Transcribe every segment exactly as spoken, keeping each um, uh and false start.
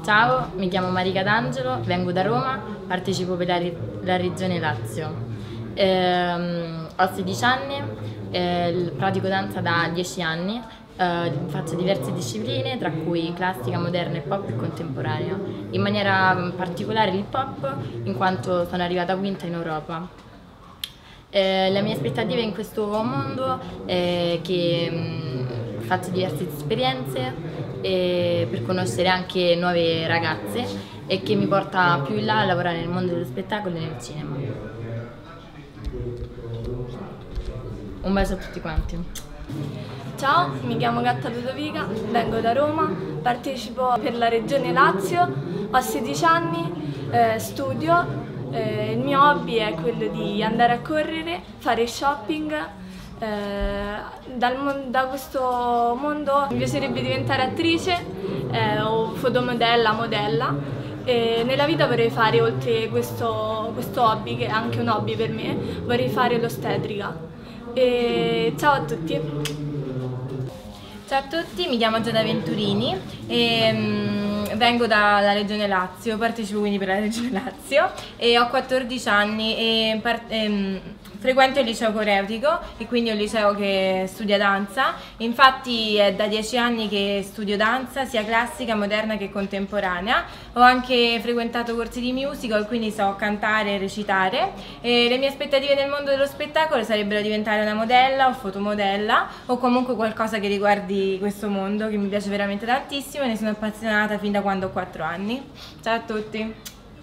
Ciao, mi chiamo Marica D'Angelo, vengo da Roma, partecipo per la, la regione Lazio. Ehm, ho sedici anni, eh, pratico danza da dieci anni, eh, faccio diverse discipline tra cui classica, moderna, pop e contemporanea. In maniera particolare l'hip hop, in quanto sono arrivata quinta in Europa. Eh, la mia aspettativa in questo mondo è che mh, faccio diverse esperienze e per conoscere anche nuove ragazze e che mi porta più in là a lavorare nel mondo dello spettacolo e nel cinema. Un bacio a tutti quanti. Ciao, mi chiamo Gatta Ludovica, vengo da Roma, partecipo per la regione Lazio, ho sedici anni, eh, studio, eh, il mio hobby è quello di andare a correre, fare shopping. Eh, dal, da questo mondo mi piacerebbe diventare attrice eh, o fotomodella, modella, e nella vita vorrei fare, oltre questo, questo hobby, che è anche un hobby per me, vorrei fare l'ostetrica. E ciao a tutti! Ciao a tutti, mi chiamo Giada Venturini e um, vengo dalla regione Lazio, partecipo quindi per la regione Lazio e ho quattordici anni e um, frequento il liceo coreutico, e quindi è un liceo che studia danza. Infatti è da dieci anni che studio danza, sia classica, moderna che contemporanea. Ho anche frequentato corsi di musical, quindi so cantare e recitare. E le mie aspettative nel mondo dello spettacolo sarebbero diventare una modella o fotomodella, o comunque qualcosa che riguardi questo mondo, che mi piace veramente tantissimo e ne sono appassionata fin da quando ho quattro anni. Ciao a tutti!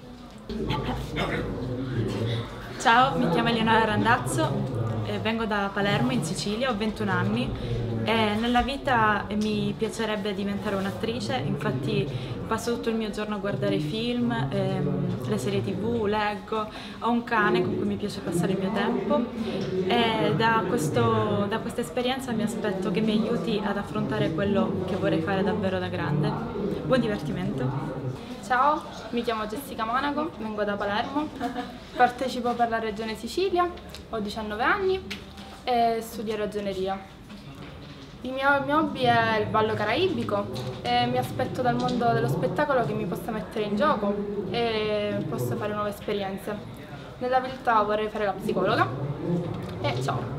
Ciao, mi chiamo Eleonora Randazzo, eh, vengo da Palermo in Sicilia, ho ventuno anni e nella vita mi piacerebbe diventare un'attrice, infatti passo tutto il mio giorno a guardare film, ehm, le serie tv, leggo, ho un cane con cui mi piace passare il mio tempo e da, questo, da questa esperienza mi aspetto che mi aiuti ad affrontare quello che vorrei fare davvero da grande. Buon divertimento! Ciao, mi chiamo Jessica Monaco, vengo da Palermo, partecipo per la regione Sicilia, ho diciannove anni e studio ragioneria. Il mio, il mio hobby è il ballo caraibico e mi aspetto dal mondo dello spettacolo che mi possa mettere in gioco e possa fare nuove esperienze. Nella vita vorrei fare la psicologa e ciao!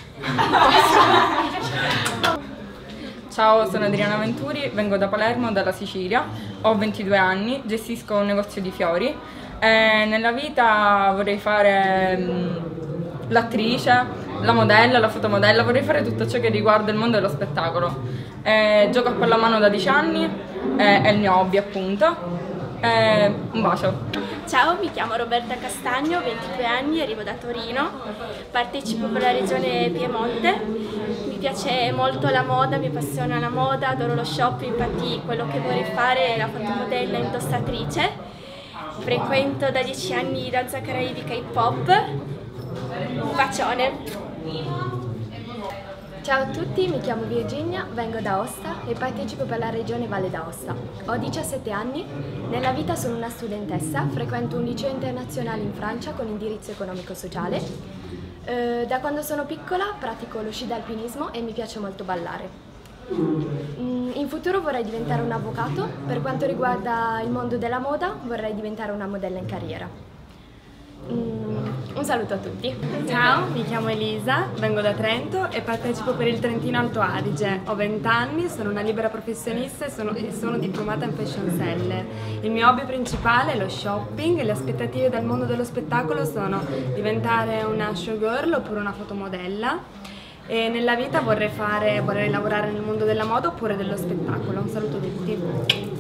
Ciao, sono Adriana Venturi, vengo da Palermo, dalla Sicilia, ho ventidue anni, gestisco un negozio di fiori e nella vita vorrei fare l'attrice, la modella, la fotomodella, vorrei fare tutto ciò che riguarda il mondo dello spettacolo. E gioco a pallamano da dieci anni, è il mio hobby appunto. E un bacio! Ciao, mi chiamo Roberta Castagno, ventidue anni, arrivo da Torino, partecipo per la regione Piemonte, mi piace molto la moda, mi appassiona la moda, adoro lo shopping, infatti quello che vorrei fare è la fotomodella indossatrice, frequento da dieci anni danza caraibica hip hop, un bacione! Ciao a tutti, mi chiamo Virginia, vengo da Aosta e partecipo per la regione Valle d'Aosta. Ho diciassette anni, nella vita sono una studentessa, frequento un liceo internazionale in Francia con indirizzo economico-sociale. Eh, da quando sono piccola pratico lo sci d'alpinismo e mi piace molto ballare. In futuro vorrei diventare un avvocato, per quanto riguarda il mondo della moda vorrei diventare una modella in carriera. Un saluto a tutti. Ciao, mi chiamo Elisa, vengo da Trento e partecipo per il Trentino Alto Adige. Ho venti anni, sono una libera professionista e sono, e sono diplomata in fashion seller. Il mio hobby principale è lo shopping e le aspettative dal mondo dello spettacolo sono diventare una showgirl oppure una fotomodella. E nella vita vorrei, fare, vorrei lavorare nel mondo della moda oppure dello spettacolo. Un saluto a tutti.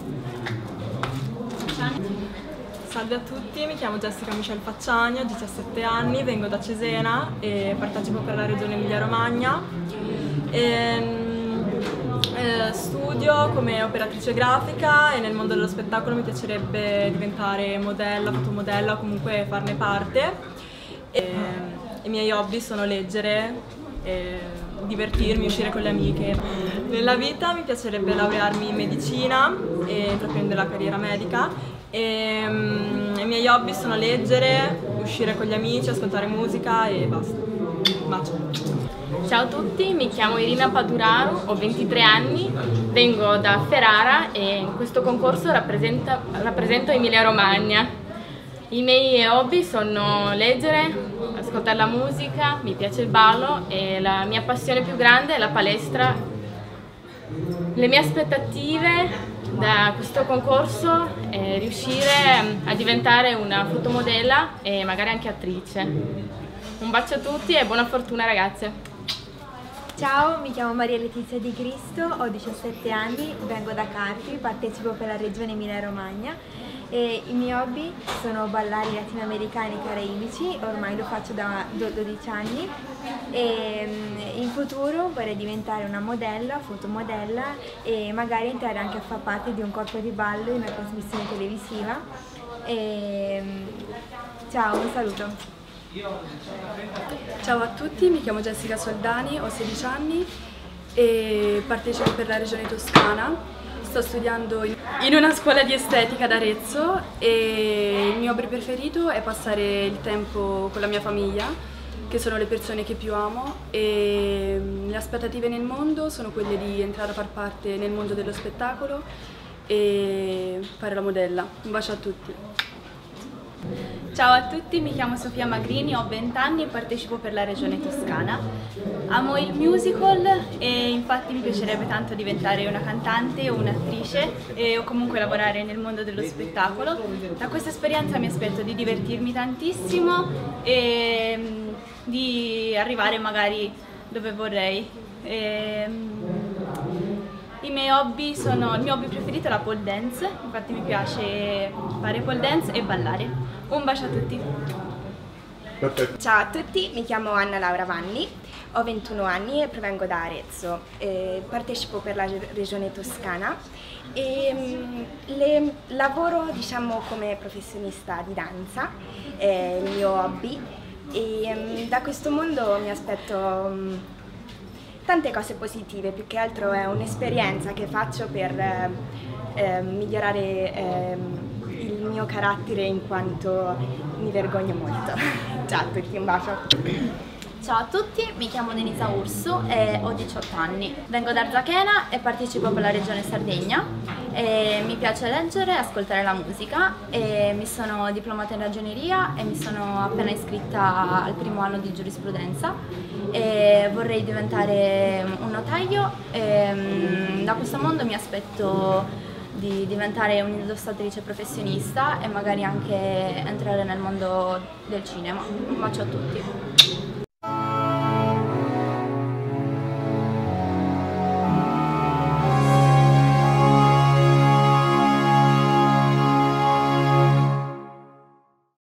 Salve a tutti, mi chiamo Jessica Michel Facciagno, ho diciassette anni, vengo da Cesena e partecipo per la regione Emilia Romagna. E, eh, studio come operatrice grafica e nel mondo dello spettacolo mi piacerebbe diventare modella, fotomodella o comunque farne parte. E, i miei hobby sono leggere, e divertirmi, uscire con le amiche. Nella vita mi piacerebbe laurearmi in medicina e intraprendere la carriera medica. E, um, i miei hobby sono leggere, uscire con gli amici, ascoltare musica e basta. Bacio! Ciao a tutti, mi chiamo Irina Paduraru, ho ventitré anni, vengo da Ferrara e in questo concorso rappresento Emilia Romagna. I miei hobby sono leggere, ascoltare la musica, mi piace il ballo e la mia passione più grande è la palestra. Le mie aspettative da questo concorso è riuscire a diventare una fotomodella e magari anche attrice. Un bacio a tutti e buona fortuna ragazze! Ciao, mi chiamo Maria Letizia Di Cristo, ho diciassette anni, vengo da Carpi, partecipo per la regione Emilia-Romagna e i miei hobby sono ballare latinoamericani e caraibici, ormai lo faccio da dodici anni e in futuro vorrei diventare una modella, fotomodella e magari entrare anche a far parte di un corpo di ballo in una trasmissione televisiva. E, ciao, un saluto! Ciao a tutti, mi chiamo Jessica Soldani, ho sedici anni e partecipo per la regione Toscana. Sto studiando in una scuola di estetica ad Arezzo e il mio hobby preferito è passare il tempo con la mia famiglia, che sono le persone che più amo, e le aspettative nel mondo sono quelle di entrare a far parte nel mondo dello spettacolo e fare la modella. Un bacio a tutti! Ciao a tutti, mi chiamo Sofia Magrini, ho venti anni e partecipo per la regione Toscana. Amo il musical e infatti mi piacerebbe tanto diventare una cantante o un'attrice e, o comunque lavorare nel mondo dello spettacolo. Da questa esperienza mi aspetto di divertirmi tantissimo e um, di arrivare magari dove vorrei. E, um, I miei hobby sono, il mio hobby preferito è la pole dance, infatti mi piace fare pole dance e ballare. Un bacio a tutti! Ciao a tutti, mi chiamo Anna Laura Vanni, ho ventuno anni e provengo da Arezzo, eh, partecipo per la regione Toscana e mh, le, lavoro diciamo come professionista di danza, è il mio hobby e mh, da questo mondo mi aspetto mh, tante cose positive, più che altro è un'esperienza che faccio per eh, eh, migliorare eh, il mio carattere in quanto mi vergogno molto. Ciao a tutti, un bacio! Ciao a tutti, mi chiamo Denisa Ursu e ho diciotto anni. Vengo da Arzachena e partecipo per la regione Sardegna. E mi piace leggere e ascoltare la musica e mi sono diplomata in ragioneria e mi sono appena iscritta al primo anno di giurisprudenza e vorrei diventare un notaio e da questo mondo mi aspetto di diventare un'illustratrice professionista e magari anche entrare nel mondo del cinema. Un bacio a tutti!